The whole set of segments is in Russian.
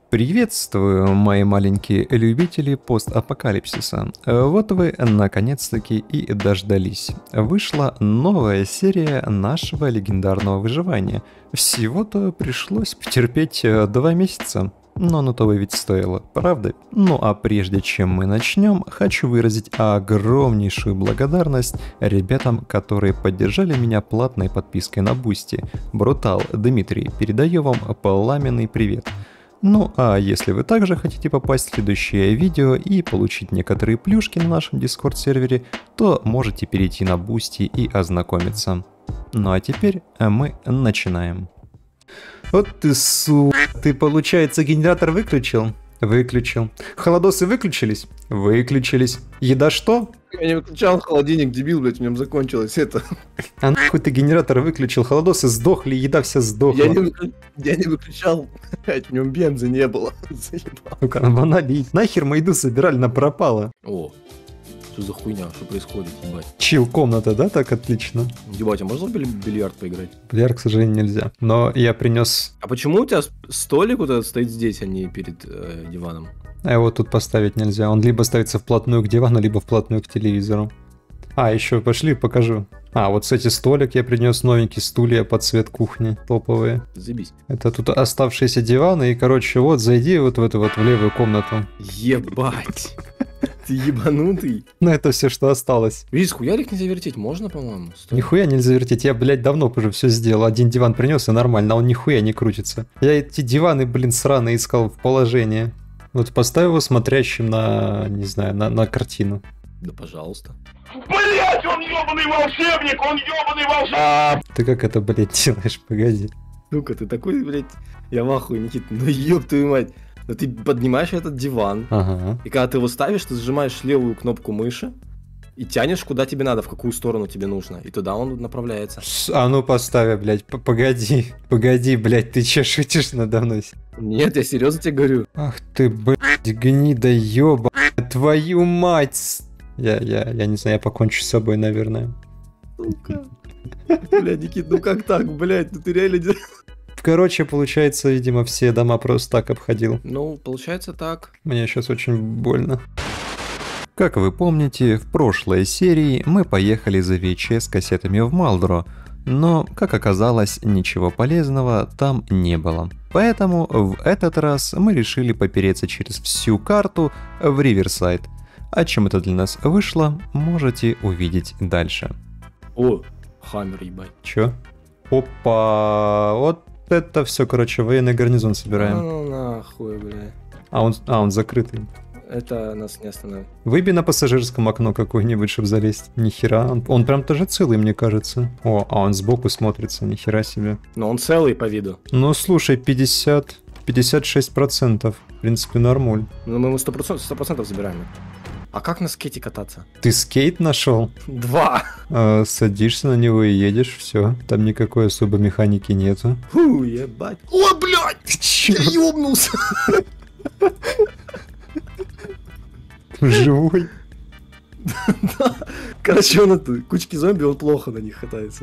Приветствую, мои маленькие любители постапокалипсиса. Вот вы наконец-таки и дождались. Вышла новая серия нашего легендарного выживания. Всего-то пришлось потерпеть 2 месяца. Но на того ведь стоило, правда? Ну а прежде чем мы начнем, хочу выразить огромнейшую благодарность ребятам, которые поддержали меня платной подпиской на Бусти. Брутал, Дмитрий, передаю вам пламенный привет. Ну а если вы также хотите попасть в следующее видео и получить некоторые плюшки на нашем Discord сервере, то можете перейти на Boosty и ознакомиться. Ну а теперь мы начинаем. Вот ты ты, получается, генератор выключил? Выключил. Холодосы выключились? Выключились. Еда что? Я не выключал холодильник, дебил, блядь, в нем закончилось это. А нахуй ты генератор выключил? Холодосы сдохли, еда вся сдохла. Я не выключал, блядь, в нем бенза не было. Заебал. Ну-ка, налить. Нахер мы еду собирали на пропало? О, что за хуйня, что происходит, ебать? Чил комната, да, так отлично? Ебать, а можно в бильярд поиграть? Бильярд, к сожалению, нельзя. Но я принес... А почему у тебя столик вот этот стоит здесь, а не перед диваном? А его тут поставить нельзя. Он либо ставится вплотную к дивану, либо вплотную к телевизору. А, еще пошли, покажу. А, вот, кстати, столик я принес, новенькие стулья под цвет кухни, топовые. Заебись. Это тут оставшиеся диваны, и, короче, вот, зайди вот в эту вот в левую комнату. Ебать. Ты ебанутый. Ну, это все, что осталось. Видишь, хуярик нельзя вертеть, можно, по-моему? Нихуя нельзя вертеть, я, блядь, давно уже все сделал. Один диван принес, и нормально, а он нихуя не крутится. Я эти диваны, блин, сраные искал в положении. Вот поставил его смотрящим на, не знаю, на картину. Да пожалуйста. Блять, он ебаный волшебник, он ебаный волшебник! Ты как это, блядь, делаешь? Погоди. Ну-ка, ты такой, блядь, я в ахуе, Никит, ну ёб твою мать. Но ты поднимаешь этот диван, и когда ты его ставишь, ты сжимаешь левую кнопку мыши и тянешь куда тебе надо, в какую сторону тебе нужно, и туда он направляется. А ну поставь, блядь, погоди, блядь, ты че шутишь надо мной? Нет, я серьезно тебе говорю. Ах ты, блядь, гнида ёба, твою мать! Я не знаю, я покончу с собой, наверное. Сука. Бля, Никит, ну как так, блядь, ну ты реально... Короче, получается, видимо, все дома просто так обходил. Ну, получается так. Мне сейчас очень больно. Как вы помните, в прошлой серии мы поехали за ВЧ с кассетами в Малдро, но, как оказалось, ничего полезного там не было. Поэтому в этот раз мы решили попереться через всю карту в Риверсайд. О чем это для нас вышло, можете увидеть дальше. О, хаммер, ебать. Чё? Опа, вот это все, короче, военный гарнизон собираем. Ну нахуй, бля. А он закрытый. Это нас не остановит. Выби на пассажирском окно какое-нибудь, чтобы залезть. Нихера, он прям тоже целый, мне кажется. О, а он сбоку смотрится, нихера себе. Но он целый по виду. Ну, слушай, 56%. В принципе, нормуль. Ну, мы 100% забираем. А как на скейте кататься? Ты скейт нашел? 2. Садишься на него и едешь, все. Там никакой особой механики нету. Фу, ебать. О, блядь! Чё? Я ёбнулся! Живой? Да. Короче, он это, кучки зомби, он плохо на них катается.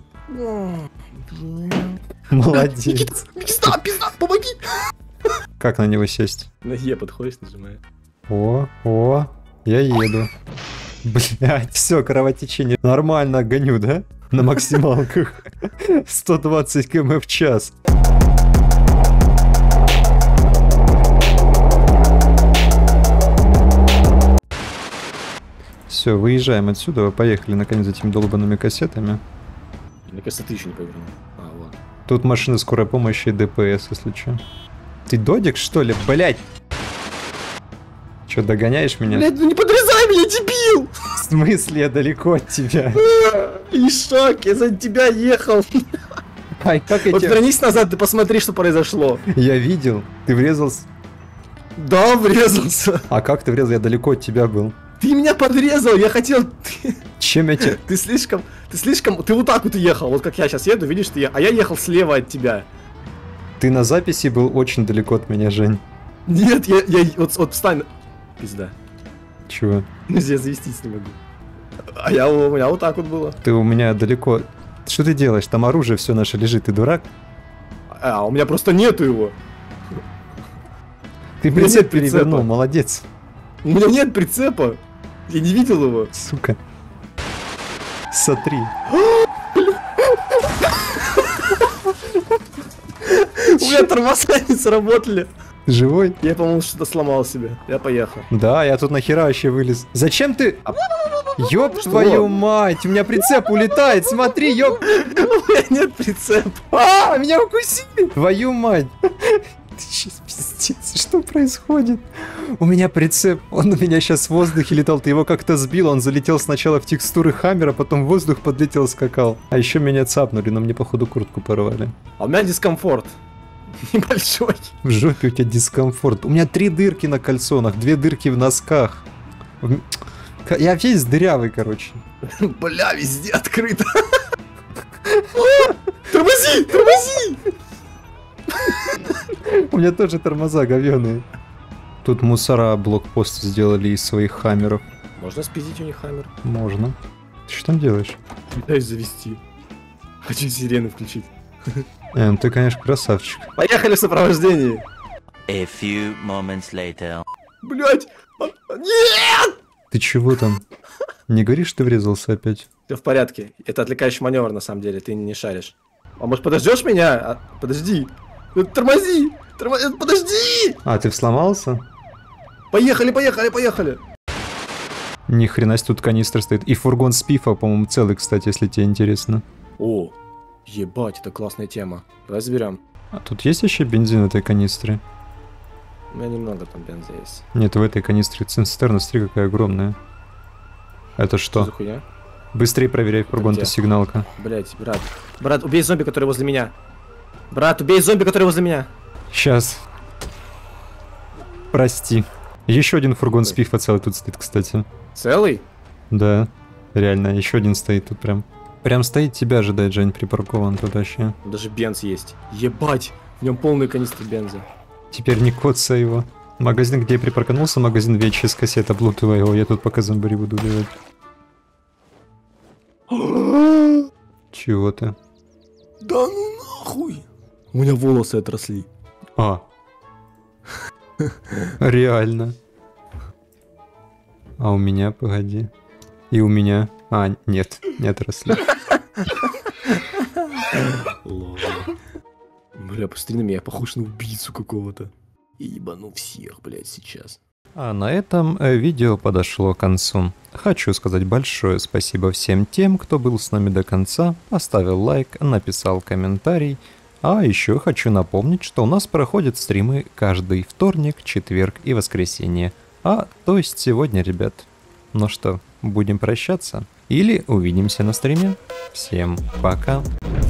Молодец. Пизда, помоги! Как на него сесть? На Е подходишь, нажимаешь. О, я еду. Блять, все, кровотечение. Нормально гоню, да? На максималках. 120 км в час. Все, выезжаем отсюда. Поехали наконец за этими долбанными кассетами. Мне кажется, ты еще не повернул. А, вот. Тут машины скорой помощи и ДПС, если что. Ты додик, что ли? Блять! Че, догоняешь меня? Блядь, ну не подрезай меня, дебил! В смысле, я далеко от тебя? И шок, я за тебя ехал. Ай, как я Вот тебя... вернись назад, ты посмотри, что произошло. Я видел. Ты врезался. Да, врезался. А как ты врезал? Я далеко от тебя был. Ты меня подрезал, я хотел... Чем я тебя... Ты слишком... Ты вот так вот ехал, вот как я сейчас еду, видишь, а я ехал слева от тебя. Ты на записи был очень далеко от меня, Жень. Нет, вот встань. Пизда. Чего? Я завестись не могу. А у меня вот так вот было. Ты у меня далеко... Что ты делаешь? Там оружие все наше лежит, ты дурак? А у меня просто нету его. Ты прицеп перевернул, молодец. У меня нет прицепа. Я не видел его. Сука. Смотри. У меня тормоза не сработали. Живой? Я, по-моему, что-то сломал себе. Я поехал. Да, я тут нахера вообще вылез. Зачем ты... Ёб твою мать, у меня прицеп улетает, смотри, ёб... У меня нет прицепа. Меня укусили. Твою мать. Ты сейчас пиздец, что происходит? У меня прицеп, он у меня сейчас в воздухе летал, ты его как-то сбил, он залетел сначала в текстуры Хаммера, потом в воздух подлетел, скакал. А еще меня цапнули, но мне походу куртку порвали. А у меня дискомфорт. Небольшой. В жопе у тебя дискомфорт. У меня 3 дырки на кальсонах, 2 дырки в носках. Я весь дырявый, короче. Бля, везде открыто. Тормози, тормози! У меня тоже тормоза говёные. Тут мусора блокпост сделали из своих хаммеров. Можно спиздить у них хаммер? Можно. Ты что там делаешь? Пытаюсь завести. Хочу сирены включить. Ты, конечно, красавчик. Поехали в сопровождении. A few moments later. Блять! Нет! Ты чего там? Не говоришь, что ты врезался опять? Все в порядке. Это отвлекающий маневр, на самом деле. Ты не шаришь. А может подождешь меня? Подожди. Тормози! Подожди! Ты сломался? Поехали, поехали, поехали! Ни хрена себе, тут канистра стоит. И фургон с пифа, по-моему, целый, кстати, если тебе интересно. О, ебать, это классная тема. Давай заберем. А тут есть еще бензин в этой канистре? У меня немного там бенза есть. Нет, в этой канистре цистерна, смотри, какая огромная. Это что? За хуйня? Быстрее проверяй фургон-то, сигналка. Блять, брат. Брат, убей зомби, который возле меня. Брат, убей зомби, который возле меня. Сейчас. Прости. Еще один фургон с пифа целый тут стоит, кстати. Целый? Да, реально, еще один стоит тут прям. Прям стоит, тебя ожидает, Жень, припаркован тут вообще. Даже бенз есть. Ебать, в нем полный канистр бенза. Теперь не коца его. Магазин, где я припарканулся, магазин VHS кассета, облутывай его, я тут пока зомбари буду убивать. Чего ты? Да ну нахуй! У меня волосы отросли. Реально. А у меня, погоди. И у меня... нет, не отросли. Бля, посмотри на меня, я похож на убийцу какого-то. И ебану всех, блядь, сейчас. А на этом видео подошло к концу. Хочу сказать большое спасибо всем тем, кто был с нами до конца, поставил лайк, написал комментарий. А еще хочу напомнить, что у нас проходят стримы каждый вторник, четверг и воскресенье. То есть сегодня, ребят. Ну что, будем прощаться? Или увидимся на стриме? Всем пока!